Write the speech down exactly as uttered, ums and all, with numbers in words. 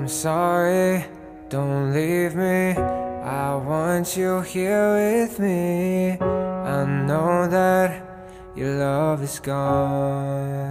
I'm sorry, don't leave me. I want you here with me. I know that your love is gone.